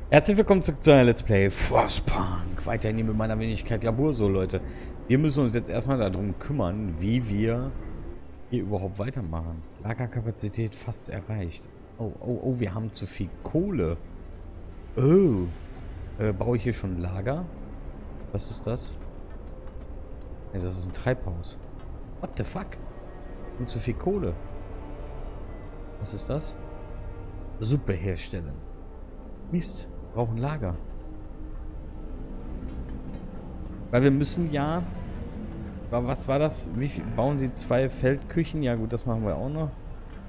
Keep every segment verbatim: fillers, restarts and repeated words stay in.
Herzlich willkommen zurück zu einer Let's Play Frostpunk. Weiterhin hier mit meiner Wenigkeit Labur. So, Leute. Wir müssen uns jetzt erstmal darum kümmern, wie wir hier überhaupt weitermachen. Lagerkapazität fast erreicht. Oh, oh, oh, wir haben zu viel Kohle. Oh. Äh, baue ich hier schon ein Lager? Was ist das? Ne, das ist ein Treibhaus. What the fuck? Und zu viel Kohle. Was ist das? Suppe herstellen. Mist. Brauchen Lager. Weil wir müssen ja... Was war das? Wie viel? Bauen Sie zwei Feldküchen? Ja gut, das machen wir auch noch.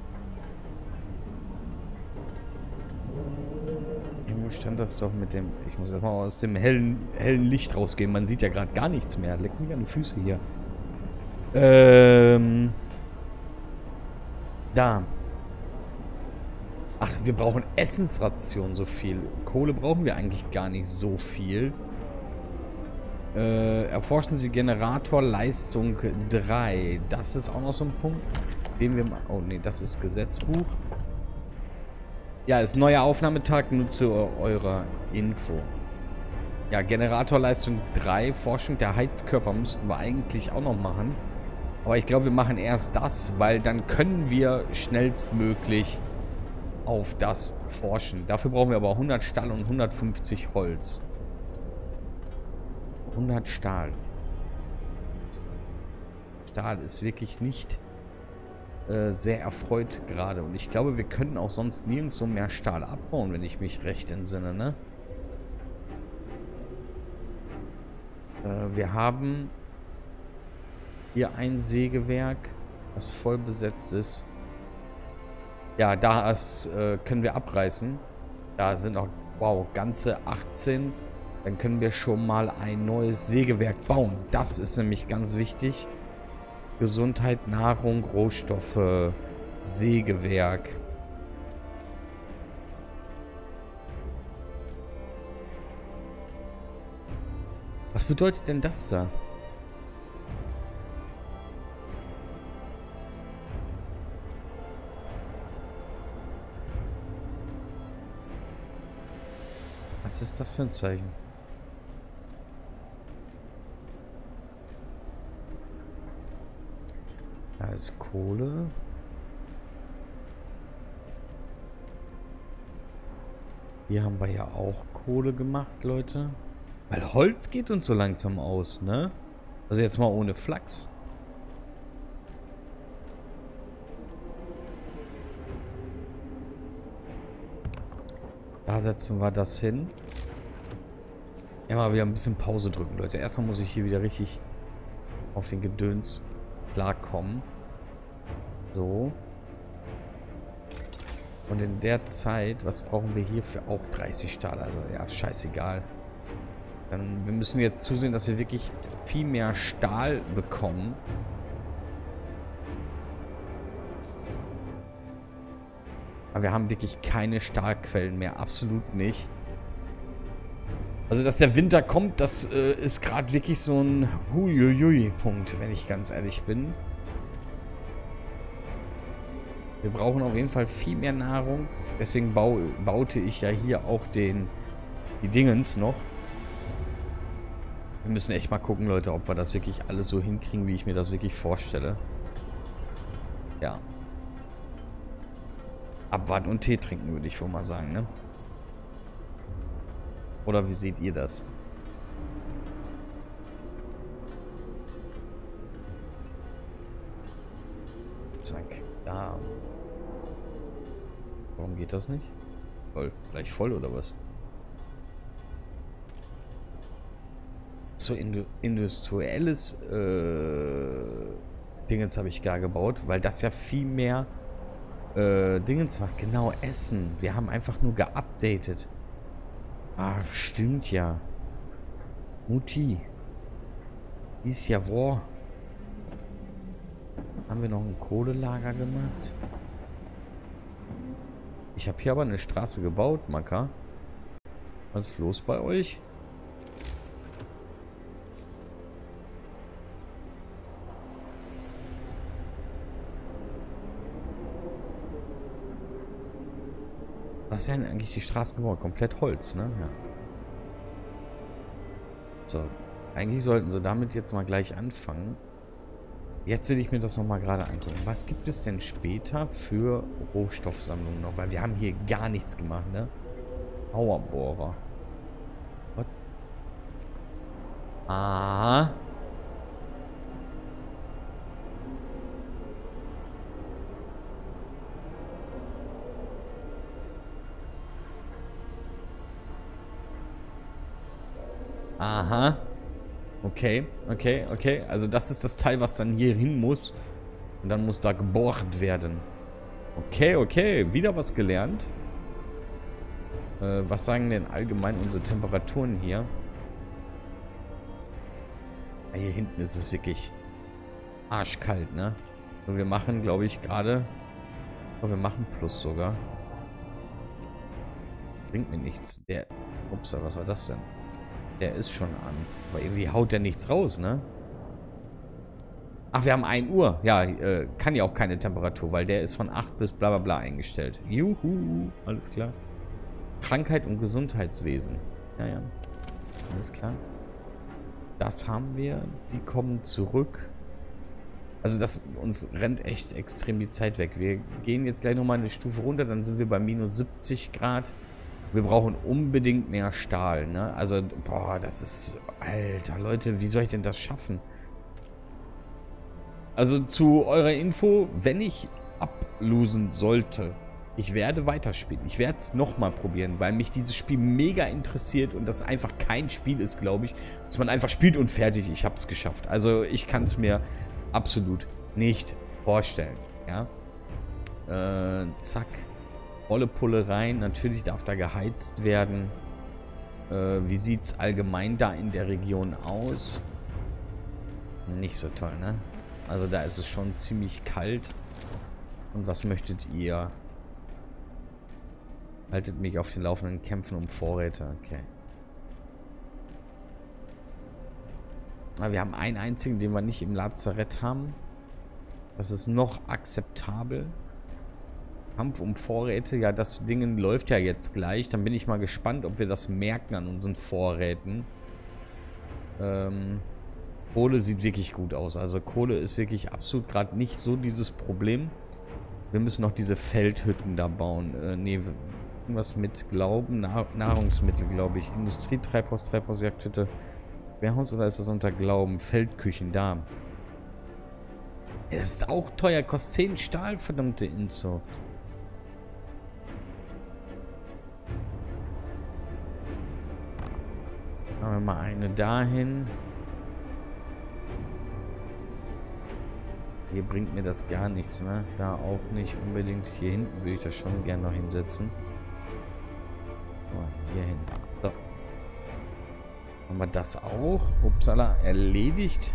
Irgendwo stand das doch mit dem... Ich muss erstmal aus dem hellen, hellen Licht rausgehen. Man sieht ja gerade gar nichts mehr. Leck mich an die Füße hier. Ähm... Da. Ach, wir brauchen Essensration so viel. Kohle brauchen wir eigentlich gar nicht so viel. Äh, erforschen Sie Generatorleistung drei. Das ist auch noch so ein Punkt, den wir mal... Oh, nee, das ist Gesetzbuch. Ja, ist neuer Aufnahmetag, nur zu eurer Info. Ja, Generatorleistung drei. Forschung der Heizkörper müssten wir eigentlich auch noch machen. Aber ich glaube, wir machen erst das, weil dann können wir schnellstmöglich auf das forschen. Dafür brauchen wir aber hundert Stahl und hundertfünfzig Holz. hundert Stahl. Stahl ist wirklich nicht äh, sehr erfreut gerade. Und ich glaube, wir können auch sonst nirgends so mehr Stahl abbauen, wenn ich mich recht entsinne, ne? Äh, wir haben hier ein Sägewerk, das voll besetzt ist. Ja, das äh, können wir abreißen. Da sind auch, wow, ganze achtzehn. Dann können wir schon mal ein neues Sägewerk bauen. Das ist nämlich ganz wichtig. Gesundheit, Nahrung, Rohstoffe, Sägewerk. Was bedeutet denn das da? Was ist das für ein Zeichen? Da ist Kohle. Hier haben wir ja auch Kohle gemacht, Leute. Weil Holz geht uns so langsam aus, ne? Also jetzt mal ohne Flachs. Da setzen wir das hin. Immer wieder ein bisschen Pause drücken, Leute. Erstmal muss ich hier wieder richtig auf den Gedöns klarkommen. So. Und in der Zeit, was brauchen wir hier für auch dreißig Stahl? Also ja, scheißegal. Dann, wir müssen jetzt zusehen, dass wir wirklich viel mehr Stahl bekommen. Aber wir haben wirklich keine Stahlquellen mehr. Absolut nicht. Also, dass der Winter kommt, das äh, ist gerade wirklich so ein Huiuiui-Punkt, wenn ich ganz ehrlich bin. Wir brauchen auf jeden Fall viel mehr Nahrung. Deswegen bau, baute ich ja hier auch den, die Dingens noch. Wir müssen echt mal gucken, Leute, ob wir das wirklich alles so hinkriegen, wie ich mir das wirklich vorstelle. Ja. Abwarten und Tee trinken, würde ich wohl mal sagen, ne? Oder wie seht ihr das? Zack, da. Warum geht das nicht? Voll. Gleich voll oder was? So indu industrielles äh, Dingens habe ich gar gebaut, weil das ja viel mehr äh, Dingens macht. Genau, Essen. Wir haben einfach nur geupdatet. Ach, stimmt ja. Mutti. Ist ja wahr. Haben wir noch ein Kohlelager gemacht? Ich habe hier aber eine Straße gebaut, Maka. Was ist los bei euch? was werden eigentlich die Straßen gebaut? Komplett Holz, ne? Ja. So. Eigentlich sollten sie damit jetzt mal gleich anfangen. Jetzt will ich mir das nochmal gerade angucken. Was gibt es denn später für Rohstoffsammlungen noch? Weil wir haben hier gar nichts gemacht, ne? Powerbohrer. What? Ah. Aha. Okay, okay, okay. Also das ist das Teil, was dann hier hin muss. Und dann muss da gebohrt werden. Okay, okay. Wieder was gelernt. Äh, was sagen denn allgemein unsere Temperaturen hier? Ja, hier hinten ist es wirklich arschkalt, ne? Und wir machen, glaube ich, gerade... Oh, wir machen Plus sogar. Bringt mir nichts. Der... Ups, was war das denn? Der ist schon an. Aber irgendwie haut der nichts raus, ne? Ach, wir haben ein Uhr. Ja, äh, kann ja auch keine Temperatur, weil der ist von acht bis bla bla bla eingestellt. Juhu. Alles klar. Krankheit und Gesundheitswesen. Ja, ja. Alles klar. Das haben wir. Die kommen zurück. Also das, uns rennt echt extrem die Zeit weg. Wir gehen jetzt gleich nochmal eine Stufe runter, dann sind wir bei minus siebzig Grad. Wir brauchen unbedingt mehr Stahl, ne? Also, boah, das ist... Alter, Leute, wie soll ich denn das schaffen? Also, zu eurer Info, wenn ich ablosen sollte, ich werde weiterspielen. Ich werde es nochmal probieren, weil mich dieses Spiel mega interessiert und das einfach kein Spiel ist, glaube ich, dass man einfach spielt und fertig. Ich habe es geschafft. Also, ich kann es mir absolut nicht vorstellen, ja? Äh, zack. Volle Pulle rein. Natürlich darf da geheizt werden. Äh, wie sieht es allgemein da in der Region aus? Nicht so toll, ne? Also da ist es schon ziemlich kalt. Und was möchtet ihr? Haltet mich auf den laufenden Kämpfen um Vorräte. Okay. Aber wir haben einen einzigen, den wir nicht im Lazarett haben. Das ist noch akzeptabel. Kampf um Vorräte. Ja, das Ding läuft ja jetzt gleich. Dann bin ich mal gespannt, ob wir das merken an unseren Vorräten. Ähm, Kohle sieht wirklich gut aus. Also Kohle ist wirklich absolut gerade nicht so dieses Problem. Wir müssen noch diese Feldhütten da bauen. Äh, nee, irgendwas mit Glauben. Nahr Nahrungsmittel, glaube ich. Industrie, Treibhaus, Treibhaus, Jagdhütte. Wehrhaus oder ist das unter Glauben? Feldküchen, da. Ja, das ist auch teuer. Kostet zehn Stahl, verdammte Inzucht. Machen wir mal eine dahin. Hier bringt mir das gar nichts, ne? Da auch nicht unbedingt. Hier hinten würde ich das schon gerne noch hinsetzen. So, hier hin. So. Haben wir das auch? Upsala, erledigt.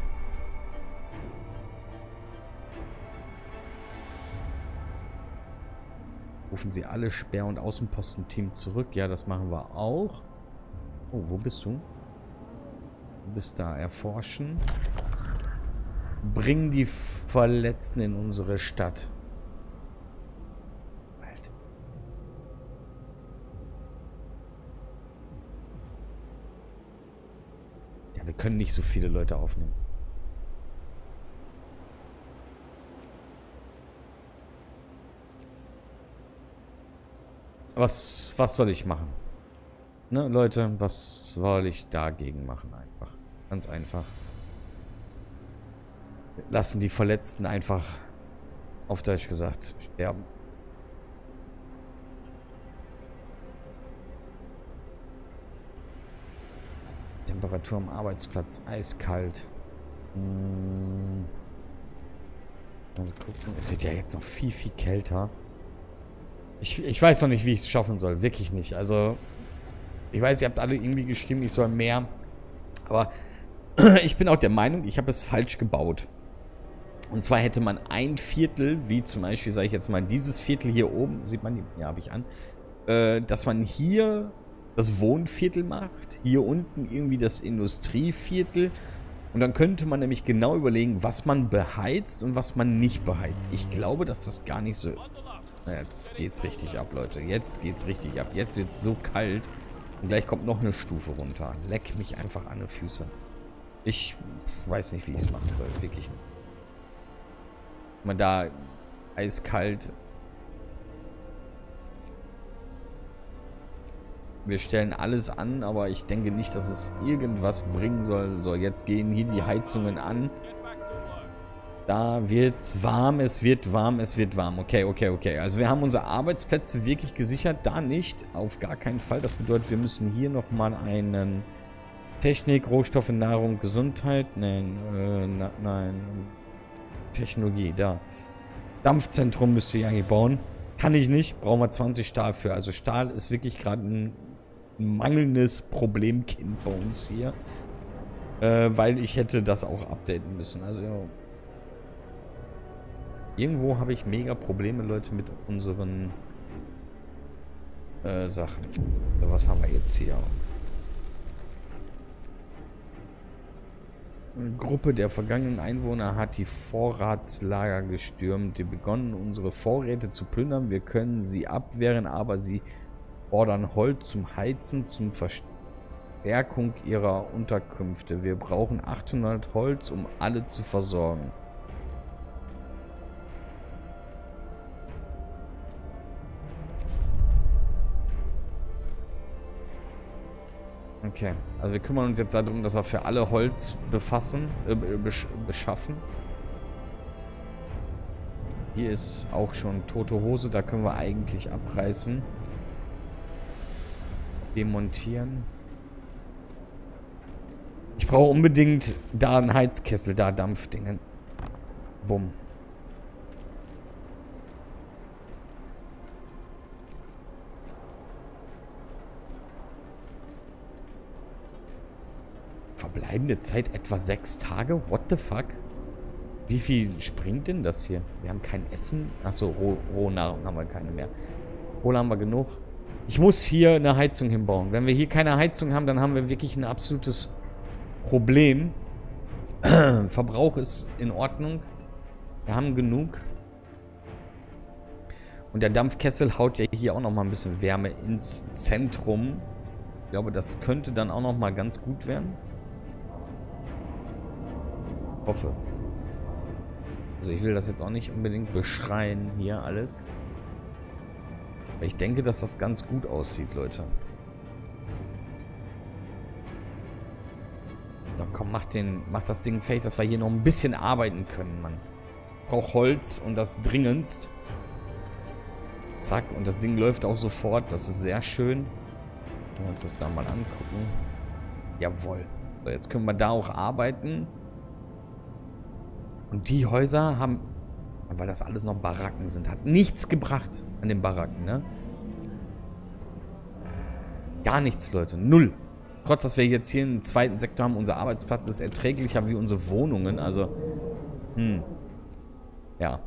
Rufen Sie alle Sperr- und Außenposten-Team zurück. Ja, das machen wir auch. Oh, wo bist du? Du bist da. Erforschen. Bring die Verletzten in unsere Stadt. Alter. Ja, wir können nicht so viele Leute aufnehmen. Was, was soll ich machen? Ne, Leute, was soll ich dagegen machen? Einfach. Ganz einfach. Wir lassen die Verletzten einfach, auf Deutsch gesagt, sterben. Temperatur am Arbeitsplatz, eiskalt. Hm. Mal gucken. Es wird ja jetzt noch viel, viel kälter. Ich, ich weiß noch nicht, wie ich es schaffen soll. Wirklich nicht. Also, ich weiß, ihr habt alle irgendwie geschrieben, ich soll mehr. Aber ich bin auch der Meinung, ich habe es falsch gebaut. Und zwar hätte man ein Viertel, wie zum Beispiel, sage ich jetzt mal, dieses Viertel hier oben, sieht man, ja, habe ich an, äh, dass man hier das Wohnviertel macht, hier unten irgendwie das Industrieviertel. Und dann könnte man nämlich genau überlegen, was man beheizt und was man nicht beheizt. Ich glaube, dass das gar nicht so Jetzt geht's richtig ab, Leute. Jetzt geht's richtig ab. Jetzt wird's so kalt. Und gleich kommt noch eine Stufe runter. Leck mich einfach an die Füße. Ich weiß nicht, wie ich es machen soll. Wirklich nicht. Man da eiskalt. Wir stellen alles an, aber ich denke nicht, dass es irgendwas bringen soll. So, jetzt gehen hier die Heizungen an. Da wird's warm, es wird warm, es wird warm. Okay, okay, okay. Also wir haben unsere Arbeitsplätze wirklich gesichert. Da nicht, auf gar keinen Fall. Das bedeutet, wir müssen hier nochmal einen Technik, Rohstoffe, Nahrung, Gesundheit. Nein, äh, na, nein. Technologie, da. Dampfzentrum müsst ihr ja hier bauen. Kann ich nicht, brauchen wir zwanzig Stahl für. Also Stahl ist wirklich gerade ein mangelndes Problemkind bei uns hier. Äh, weil ich hätte das auch updaten müssen. Also ja. Irgendwo habe ich mega Probleme, Leute, mit unseren äh, Sachen. So, was haben wir jetzt hier? Eine Gruppe der vergangenen Einwohner hat die Vorratslager gestürmt. Die begonnen, unsere Vorräte zu plündern. Wir können sie abwehren, aber sie fordern Holz zum Heizen, zum Verstärkung ihrer Unterkünfte. Wir brauchen achthundert Holz, um alle zu versorgen. Okay, also wir kümmern uns jetzt darum, dass wir für alle Holz befassen, äh, besch beschaffen. Hier ist auch schon tote Hose, da können wir eigentlich abreißen. Demontieren. Ich brauche unbedingt da einen Heizkessel, da Dampfdingen. Bumm. Verbleibende Zeit etwa sechs Tage? What the fuck? Wie viel springt denn das hier? Wir haben kein Essen. Achso, Roh Rohnahrung haben wir keine mehr. Kohle haben wir genug. Ich muss hier eine Heizung hinbauen. Wenn wir hier keine Heizung haben, dann haben wir wirklich ein absolutes Problem. Verbrauch ist in Ordnung. Wir haben genug. Und der Dampfkessel haut ja hier auch nochmal ein bisschen Wärme ins Zentrum. Ich glaube, das könnte dann auch nochmal ganz gut werden. Hoffe. Also ich will das jetzt auch nicht unbedingt beschreien hier alles. Aber ich denke, dass das ganz gut aussieht, Leute. Na komm, mach, den, mach das Ding fähig, dass wir hier noch ein bisschen arbeiten können, Mann. Ich brauche Holz und das dringendst. Zack, und das Ding läuft auch sofort. Das ist sehr schön. Wenn wir uns das da mal angucken. Jawohl. So, jetzt können wir da auch arbeiten. Und die Häuser haben, weil das alles noch Baracken sind, hat nichts gebracht an den Baracken, ne? Gar nichts, Leute. Null. Trotz, dass wir jetzt hier einen zweiten Sektor haben, unser Arbeitsplatz ist erträglicher wie unsere Wohnungen. Also, hm. Ja.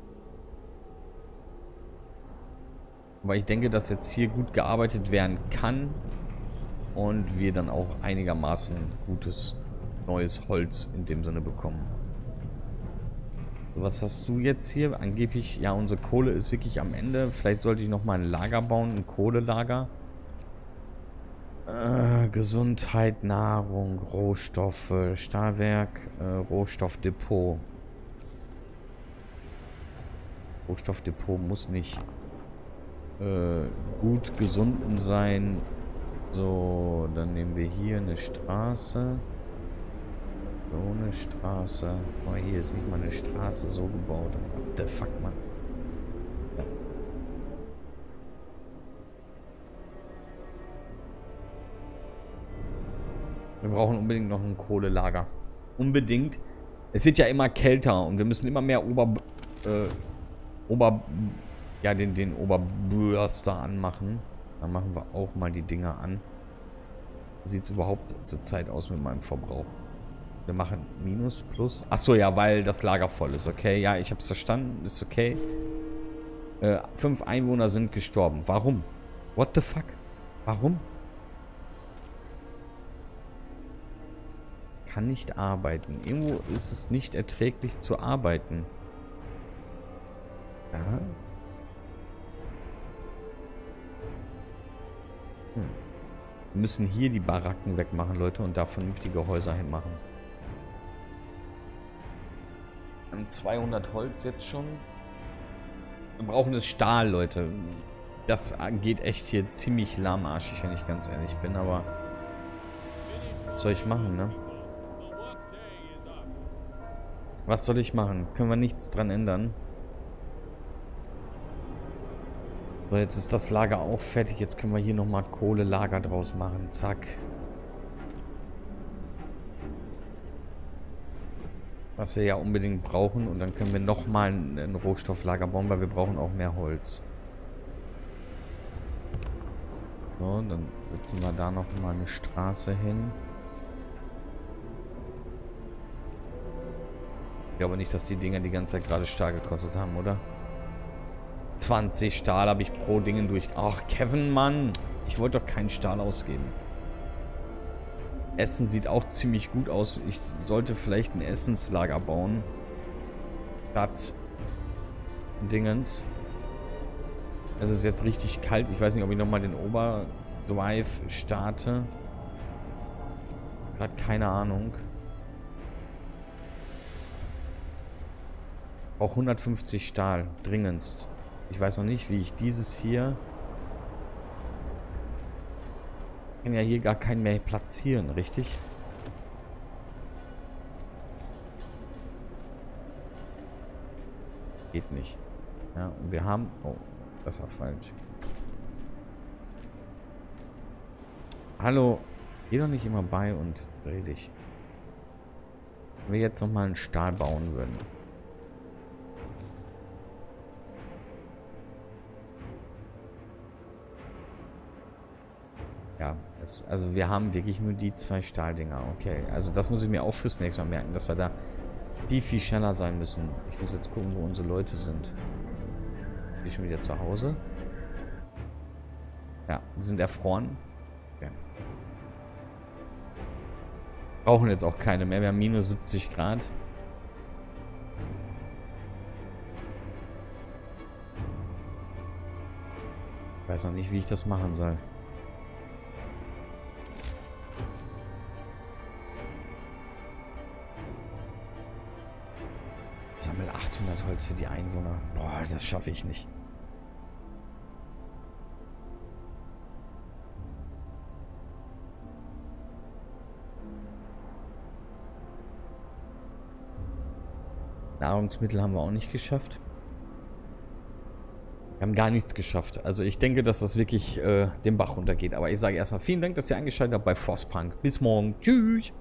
Aber ich denke, dass jetzt hier gut gearbeitet werden kann. Und wir dann auch einigermaßen gutes neues Holz in dem Sinne bekommen. Was hast du jetzt hier? Angeblich, ja, unsere Kohle ist wirklich am Ende. Vielleicht sollte ich nochmal ein Lager bauen, ein Kohlelager. Äh, Gesundheit, Nahrung, Rohstoffe, Stahlwerk, äh, Rohstoffdepot. Rohstoffdepot muss nicht äh, gut gesunden sein. So, dann nehmen wir hier eine Straße. So eine Straße. Oh, hier ist nicht mal eine Straße so gebaut. What the fuck, Mann. Ja. Wir brauchen unbedingt noch ein Kohlelager. Unbedingt. Es wird ja immer kälter und wir müssen immer mehr Ober... Äh, Ober... Ja, den, den Oberbürster anmachen. Dann machen wir auch mal die Dinger an. Wie sieht es überhaupt zur Zeit aus mit meinem Verbrauch? Wir machen Minus, Plus. Achso, ja, weil das Lager voll ist, okay? Ja, ich hab's verstanden. Ist okay. Äh, fünf Einwohner sind gestorben. Warum? What the fuck? Warum? Kann nicht arbeiten. Irgendwo ist es nicht erträglich zu arbeiten. Ja. Wir müssen hier die Baracken wegmachen, Leute, und da vernünftige Häuser hinmachen. Wir haben zweihundert Holz jetzt schon. Wir brauchen das Stahl, Leute. Das geht echt hier ziemlich lahmarschig, wenn ich ganz ehrlich bin, aber was soll ich machen, ne? Was soll ich machen? Können wir nichts dran ändern. So, jetzt ist das Lager auch fertig. Jetzt können wir hier nochmal Kohlelager draus machen. Zack. Was wir ja unbedingt brauchen. Und dann können wir nochmal ein, ein Rohstofflager bauen, weil wir brauchen auch mehr Holz. So, dann setzen wir da nochmal eine Straße hin. Ich glaube nicht, dass die Dinger die ganze Zeit gerade Stahl gekostet haben, oder? zwanzig Stahl habe ich pro Dingen durch... Ach, Kevin, Mann. Ich wollte doch keinen Stahl ausgeben. Essen sieht auch ziemlich gut aus. Ich sollte vielleicht ein Essenslager bauen. Statt Dingens. Es ist jetzt richtig kalt. Ich weiß nicht, ob ich nochmal den Oberdrive starte. Gerade keine Ahnung. Auch hundertfünfzig Stahl. Dringendst. Ich weiß noch nicht, wie ich dieses hier... Ich kann ja hier gar keinen mehr platzieren, richtig? Geht nicht. Ja, und wir haben... Oh, das war falsch. Hallo. Geh doch nicht immer bei und dreh dich. Wenn wir jetzt nochmal einen Stahl bauen würden. Ja, es, also wir haben wirklich nur die zwei Stahldinger. Okay, also das muss ich mir auch fürs nächste Mal merken, dass wir da viel, viel schneller sein müssen. Ich muss jetzt gucken, wo unsere Leute sind. Bin ich schon wieder zu Hause? Ja, die sind erfroren. Okay. Brauchen jetzt auch keine mehr. Wir haben minus siebzig Grad. Ich weiß noch nicht, wie ich das machen soll. Sammel achthundert Holz für die Einwohner. Boah, das schaffe ich nicht. Nahrungsmittel haben wir auch nicht geschafft. Wir haben gar nichts geschafft. Also ich denke, dass das wirklich äh, den Bach runtergeht. Aber ich sage erstmal vielen Dank, dass ihr eingeschaltet habt bei Frostpunk. Bis morgen. Tschüss.